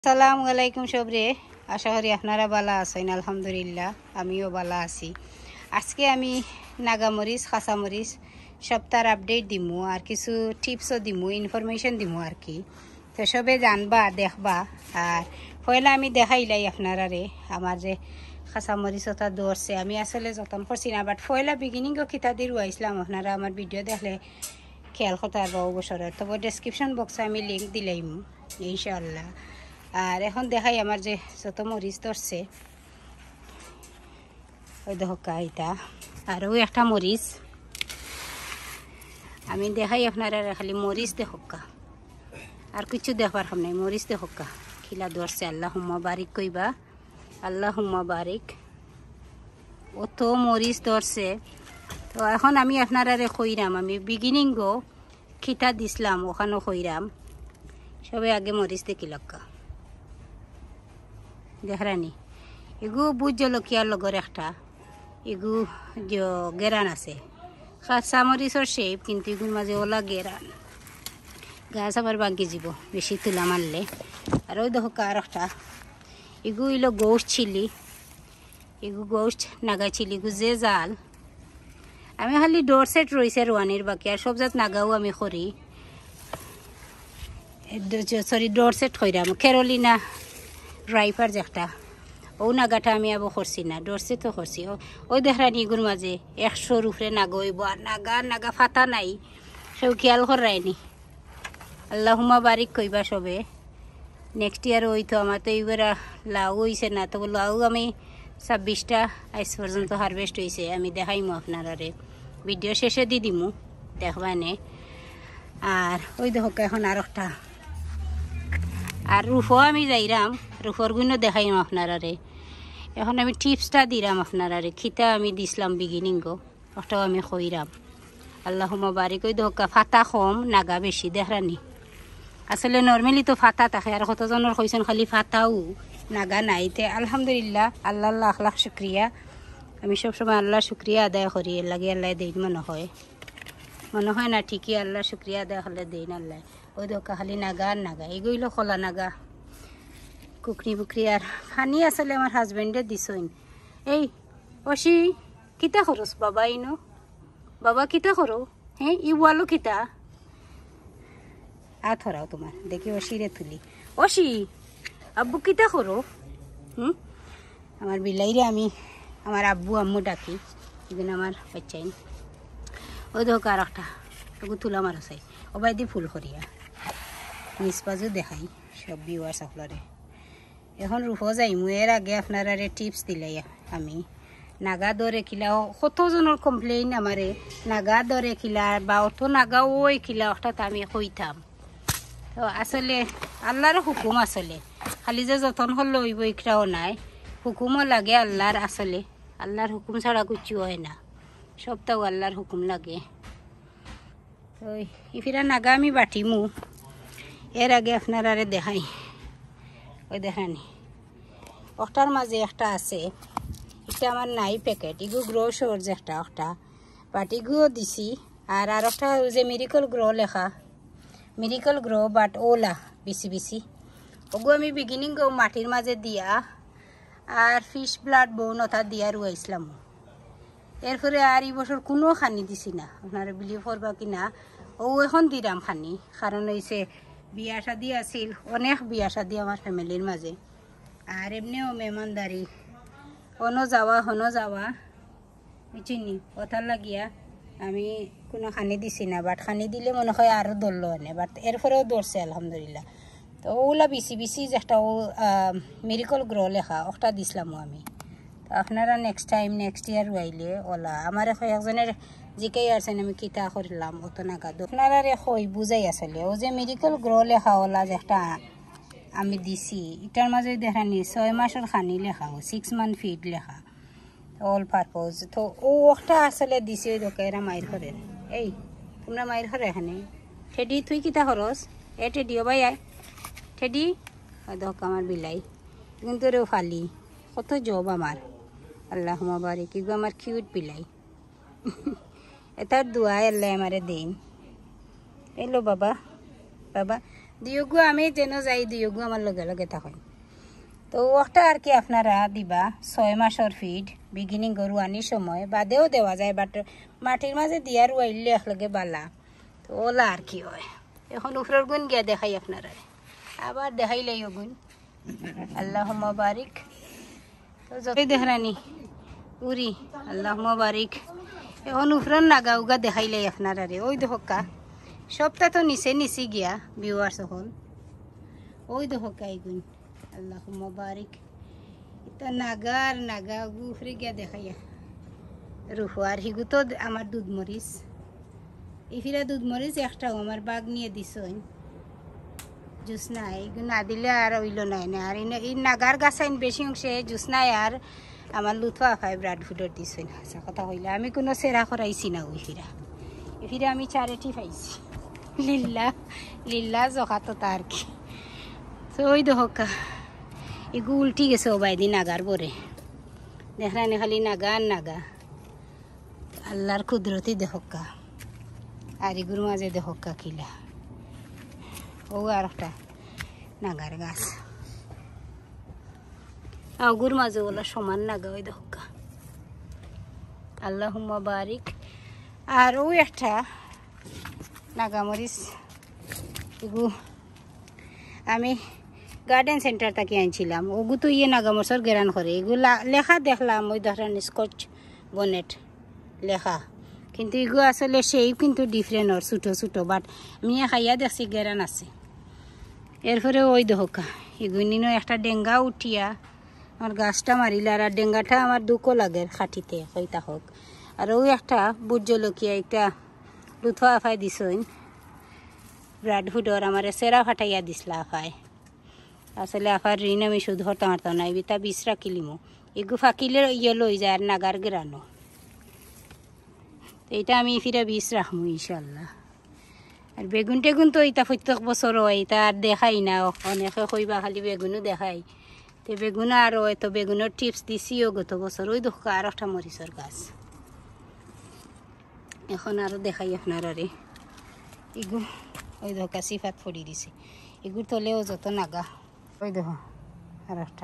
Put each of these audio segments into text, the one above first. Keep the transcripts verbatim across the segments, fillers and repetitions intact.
আসসালামু আলাইকুম সবরে, আশা করি আপনারা ভালো আছেন। আলহামদুলিল্লাহ আমিও ভালো আছি। আজকে আমি নাগামরিচ কাঁচামরিচ সপ্তাহের আপডেট দিমু আর কিছু টিপসও দিমু, ইনফরমেশন দিমু আর কি। তো সবে জানবা দেখবা। আর পয়লা আমি দেখাইলাই আপনারারে আমার যে কাঁচামরিচ ওটা দৌড়ছে। আমি আসলে যতন করছি না, বাট পয়লা বিগিনিংও কিতা দিয়ে রুয়াইছিলাম। আপনারা আমার ভিডিও দেখলে খেয়াল করতে পারবো অবসরের। তবে ডেসক্রিপশন বক্সে আমি লিঙ্ক দিলাইম ইনশাআল্লাহ। আর এখন দেখাই আমার যে যত মরিচ ধরছে, ওই দেখা এটা আর ওই একটা মরিচ আমি দেখাই আপনারা, খালি মরিচ দেখা আর কিছু দেখবার খাম নাই, মরিচ দেখা খিলা ধরছে। আল্লাহ হুম্মা বারিক কইবা, আল্লাহ হুম্মা বারিক। অত মরিচ ধরছে। তো এখন আমি আপনারা কইরাম, আমি বিগিনিং গো খিতা দিছিলাম ওখানেও কইরাম। সবে আগে মরিচ দেখি লক্কা দেখরানি এগু বুঝ জলকিয়ার লগর একটা এগু গেরান আছে। কাঁচা মরিচর শেপ, কিন্তু এগুলোর মাঝে ওলা গেরান, গাছ আবার বাঙ্কি যাব বেশি তুলা মারলে। আর ওই দেখো কার একটা এগু ইলো গোস্ট চিলি, এগু গোস্ট নাগা চিলি, এগু যে জাল। আমি খালি ডোর সেট রয়েছে রোয়ানির বাকি, আর সব জাত নাগাও আমি করি। সরি ডোর সেট কইরাম কেরলিনা ড্রাইভার যে একটা ও নাগাটা আমি আবার করছি না, ডরছে তো করছি। ওই দেখরানি এগুর মাঝে একশোর উপরে নাগা হইব। আর নাগা নাগা ফাতা নাই, সেও খেয়াল করায়নি। আল্লাহ হুম্মা বারিক কইবা সবে। নেক্সট ইয়ার হইতো আমার তো এইবার লাউ হয়েছে না, তো লাউ আমি ছাব্বিশটা আজ পর্যন্ত হারভেস্ট হয়েছে। আমি দেখাইমু আপনারে, ভিডিও শেষে দি দিমু দেখবানে। আর ওই দেখো এখন আর একটা আর রুফও আমি যাইরাম, রুফর গুণও দেখাইম আপনারে। এখন আমি টিপসটা দিলাম আপনারে, খিতা আমি দিছিলাম বিগিনিং গো, ওটাও আমি কইরাম। আল্লাহুম্মা বারিক। ওই দেখা ফাতা কম নাগা বেশি দেখরানি। আসলে নর্মালি তো ফাতা থাকে, আর কতজনের কইছেন খালি ফাতাও নাগা নাই। তে আলহামদুলিল্লাহ, আল্লাহ লাখ লাখ শুক্রিয়া। আমি সবসময় আল্লাহ শুক্রিয়া আদায় করি, এর লাগে আল্লাহ দেন মনে হয় মনে হয় না ঠিকই আল্লাহ শুক্রিয়া আদায় হলে দেন আল্লাহ। ওই দেখা খালি নাগা আর নাগা, এগুলো খোলা নাগা কুকরি বুকরি। আর ফানি আসলে আমার হাজবেন্ডে দিছইন। এই অসি কিতা খরচ বাবা ইনো, বাবা কিতা করো? হ্যাঁ ই ওয়ালো কিতা আ ধরাও তোমার দেখি অসিরে তুলি। অসি আব্বু কিতা করো? হুম আমার বিলাইরে আমি আমার আব্বু আম্মু ডাকি, এগুলো আমার বাচ্চাইন। ওই দেখো আর একটা ওগু তুলা মারা চাই ওবাই দি ফুল করিয়া নিজ পাজু দেখাই সব বিওয়ার সকলরে। এখন রুফো যাইমু, এর আগে আপনারা টিপস দিলাই আমি। নাগা দরে খিলা কতজনের কমপ্লেইন আমারে, নাগা দরে খিলা বা অত নাগা ওই খিলা অর্থাৎ আমি কইতাম। তো আসলে আল্লাহর হুকুম, আসলে খালি যে যতন হল ওই বইটাও নাই, হুকুমও লাগে আল্লাহর। আসলে আল্লাহর হুকুম ছাড়া কিছু হয় না, সবটাও আল্লাহর হুকুম লাগে। তো ইফিরা নাগা আমি বাটিমু, এর আগে আপনারা দেখাই। ওই দেখানি ওটার মাঝে একটা আছে, এটা আমার নাই প্যাকেট, ইগু গ্রো শোর যে একটা একটা বাট ইগুও দিছি। আর আর একটা যে মিরিকল গ্রো লেখা, মিরিকল গ্রো বাট ওলা বেশি বেশি ওগু আমি বিগিনিং গো মাটির মাঝে দিয়া আর ফিশ ব্লাড বোন ওটা দিয়া রুয়াইছিলাম। এরপরে আর এই বছর কোনো খানি দিছি না, আপনারা বিলিভ করবা কিনা। ও এখন দিলাম খানি, কারণ হয়েছে বিয়া শাদি আছিল, অনেক বিয়া শাদি আমার ফ্যামিলির মাঝে। আর এমনিও মেহমানদারি হনো যাওয়া হনো যাওয়া চিনি কথার লাগিয়া আমি কোনো খানি দিছি না। বাট খানি দিলে মনে হয় আরও ধরলো এনে, বাট এরপরেও ধরছে আলহামদুলিল্লাহ। তো ওগুলা বেশি বেশি যে একটা ও মেরিকল গ্রো লেখা ওটা দিছিলামও আমি। তো আপনারা নেক্সট টাইম নেক্সট ইয়ার আইলে ওলা আমার একজনের জিকাই আছেন আমি কিতা করলাম অত নাগা। আপনারা কই বুঝাই আসলে ও যে মেরিকল গ্রো লেখা ওলা যে একটা আমি দিছি, এটার মাঝে দেখানি ছয় মাসের খানি লেখা, সিক্স মান্থ ফিড লেখা অল পারপোজ। তো ও একটা আসলে দিছি ওই দোকে এরা মায়ের ঘরে। এই তোমরা মায়ের ঘরে এখানে ঠেডি তুই কিতা খরচ? এ ঠেডিও ভাই আয় ঠেডি। ওই দোক আমার বিলাই কিন্তু রেও ফালি কত জব আমার। আল্লাহ বারিক, কিন্তু আমার কিউট বিলাই। এটার দোয়া আল্লাহ আমারে দেন। এলো বাবা বাবা দুয়োগু আমি যেন যাই দুয়োগু আমার লগে লগে থাকেন তো ওটা আর কি আপনারা দিবা ছয় মাসের ফিড বিগিনিং রুয়ানির সময় বাদেও দেওয়া যায় বাট মাটির মাঝে দিয়া রুয়াইলে একলগে বালা তো ওলা আর কি হয় এখন উপরের গুণ গিয়া দেখাই আপনারা আবার দেখাইলাই গুণ আল্লাহ বারিক তো যতই দেখানি উরি আল্লাহ বারিক এখন উপরের নাগা উগা দেখাইলাই আপনারা রে ওই দেখা সবটা তো নিচে নিচে গিয়া ভিউয়ার্স হল ওই দেখা এগুন আল্লাহ বারিক এটা নাগার নাগা উপরে গিয়া দেখাইয়া রুহু আর হিগু তো আমার দুধ মরিচ ইফিরা দুধ মরিচ একটাও আমার বাঘ নিয়ে দিস জুস নাই এগুলো না দিলে আর ওইল নাই না আর এই নাগার গাছ আইন বেশি অংশে জুস নাই আর আমার লুথা ফাই ব্রাড ফুডর দিস আচ্ছা কথা হইলে আমি কোনো সেরা করাইছি না ওই ফিরা এফিরা আমি চারেটি পাইছি লিল্লা লিল্লা জখা তো তার কি তো ওই দহকা এগু উল্টি গেছে ও বাইদি নাগার পরে দেখলানি খালি নাগা আর নাগা আল্লাহর কুদরতি দেহকা আর এগুর মাঝে দেহকা কিলা ও আর একটা নাগার গাছ আগুর মাঝে ওলা সমান নাগা ওই দেহকা আল্লাহ বারিক আর ওই একটা নাগামরিচ এগু আমি গার্ডেন সেন্টার থেকে আনছিলাম ওগু তো ইয়ে নাগামরিচর গেরান করে এগুলা লেখা দেখলাম ওই ধরেন স্কচ bonnet লেখা কিন্তু এগুলো আসলে সেই কিন্তু ডিফারেন্ট ওর ছোটো ছোটো বাট আমি খাইয়া দেখছি গেরান আছে এরপরে ওই দহকা এগুলো একটা ডেঙ্গা উঠিয়া আমার গাছটা মারিলে আর ডেঙ্গাটা আমার দুঃখও লাগে খাটিতে হইতা হোক আর ওই একটা বুট জলকিয়া একটা লুথা আফাই দিছইন ব্রাড ফুডর আমার সেরা ফাটাইয়া দিসলা আফায় আসলে আফার ঋণ আমি শুধু হরতাম হারতাম না এবিতা বিষ রাখিলিমো এগু ফাঁকিলে ইয়ে লই যায় আর নাগার গেরানো এইটা আমি ফিরা বিষ রাখবো ইনশাল্লাহ আর বেগুন টেগুন তো এটা প্রত্যেক বছর হয় এটা আর দেখাই না অনেকে কইবা খালি বেগুনও দেখাই তো বেগুন আর হয় তো বেগুনের টিপস দিছিও গত বছর ওই দেখো আর একটা মরিচর গাছ এখন আরও দেখাই আপনার আরে এগু ওই দেখো সিফাত ফড়ি দিছে এগুর তলেও যত নাগা ওই দেখো আর একটা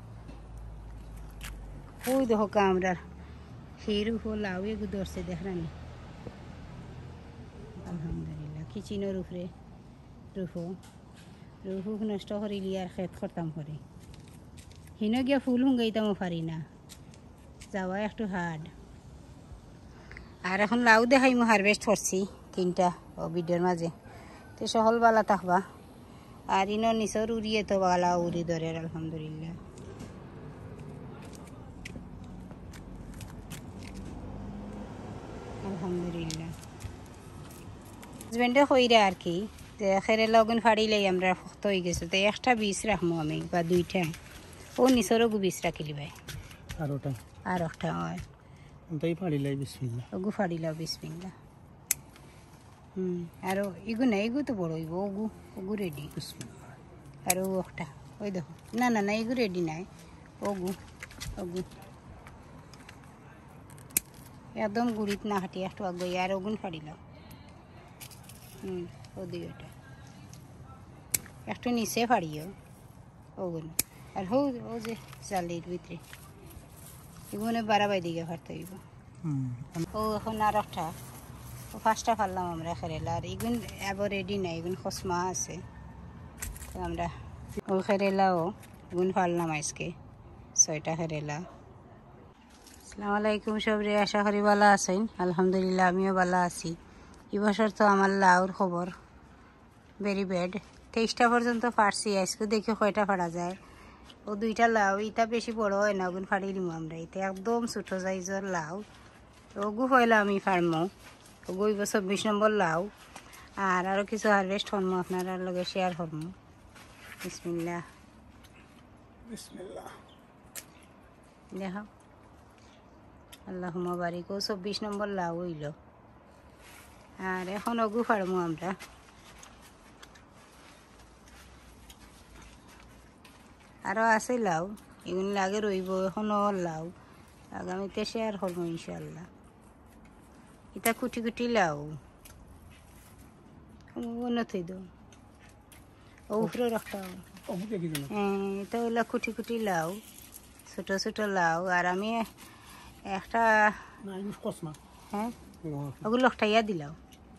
ওই দেখো আমরা হিরু লাউ এগু ধরছে দেখরানি আলহামদুলিল্লাহ কিচিনোর উপরে রুহু রুহু নষ্ট করিলি আর খেত করতাম করে হিন গিয়া ফুল হুঙ্গাইতামও পারি না যাওয়া একটু হার্ড আর এখন লাউ দেখাইমো হারভেস্ট করছি তিনটা ও ভিডিওর মাঝে তো সহল বালা থাকবা আর ইনো নিচর উড়িয়ে তো বালা উড়ি ধরে আলহামদুলিল্লাহ আলহামদুলিল্লাহ হাজবেন্ডে কইরা আর কি যে খেরে লগন ফাড়িলেই আমরা শক্ত হয়ে গেছো তো একটা বীজ রাখবো আমি বা দুইটা ও নিচরও গু বীজ রাখিলি ভাই আর ওটা আর একটা হয় ওটাই ফাড়িলাই বিসমিল্লাহ ওগু ফাড়িলাও বিসমিল্লাহ হুম আর ইগু না ইগু তো বড় হইব ওগু ওগু রেডি বিসমিল্লাহ আর ও একটা ওই দেখো না না না ইগু রেডি নাই ওগু ওগু একদম গুড়িত না হাঁটি একটু আগে আর ওগুন ফাড়িলাম হুম ও দিকে একটু নিচে ফাড়িও ওগুন আর হো ও যে জালির ভিতরে এগুলো বাড়াবাই দিকে ফাড়তে হইব ও এখন আর একটা ও ফার্স্টটা ফাড়লাম আমরা খেরেলা আর এগুন এবার রেডি নাই এগুন খসমা আছে তো আমরা ও খেরেলাও এগুন ফাড়লাম আজকে ছয়টা খেরেলা আসসালামু আলাইকুম সবরে আশা করি ভালো আছেন আলহামদুলিল্লাহ আমিও ভালো আছি এবছর তো আমার লাউর খবর ভেরি ব্যাড তেইশটা পর্যন্ত ফাড়ছি আজকে দেখি কয়টা ফাড়া যায় ও দুইটা লাউ এটা বেশি বড় হয় না ওগুন ফাড়ি নিব আমরা এটা একদম ছোটো সাইজের লাউ ওগু হইলে আমি ফার্মো ওগু এবছর চব্বিশ নম্বর লাউ আর আরও কিছু হারভেস্ট করবো আপনারা লগে শেয়ার করবো বিসমিল্লাহ বিসমিল্লাহ দেখো আল্লাহ বারিক ও চব্বিশ নম্বর লাউ হইল আর এখন অগু ফাড়মো আমরা আরও আছে লাউ এগুলো লাগে রইব এখনও লাউ আগামীতে শেয়ার করবো ইনশাল্লাহ এটা কুটি কুটি লাউ অন্য থই দাও ও উপরে রাখতে হবে তো ওগুলো কুটি কুটি লাউ ছোটো ছোটো লাউ আর আমি একটা হ্যাঁ ওগুলো লকটাইয়া দিলাও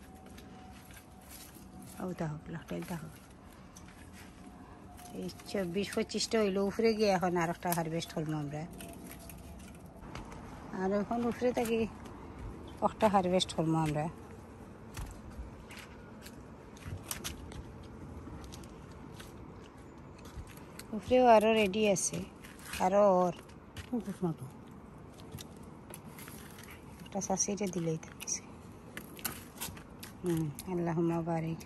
ও তা হোক লকটাই তা হোক এই চব্বিশ পঁচিশটা হইলো উপরে গিয়ে এখন আর একটা হারভেস্ট হলাম আমরা আর এখন উপরে থাকি একটা হারভেস্ট হলাম আমরা উপরেও আরও রেডি আছে আরও ওর একটা শাশিটা দিলেই থাকছে হুম আল্লাহ বারিক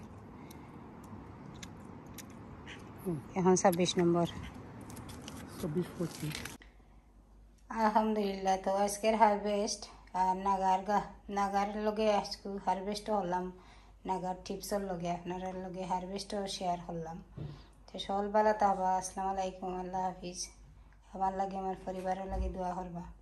এখন ছাব্বিশ নম্বর চব্বিশ পঁচিশ আলহামদুলিল্লাহ তো আজকের হারভেস্ট আর নাগার গা নাগার লগে আজকে হারভেস্টও হলাম নাগার টিপসর লগে আপনার লগে হারভেস্টও শেয়ার করলাম তো সকল বেলা তাবা আসসালামু আলাইকুম আল্লাহ হাফিজ আমার লাগে আমার পরিবারের লাগে দোয়া করবা।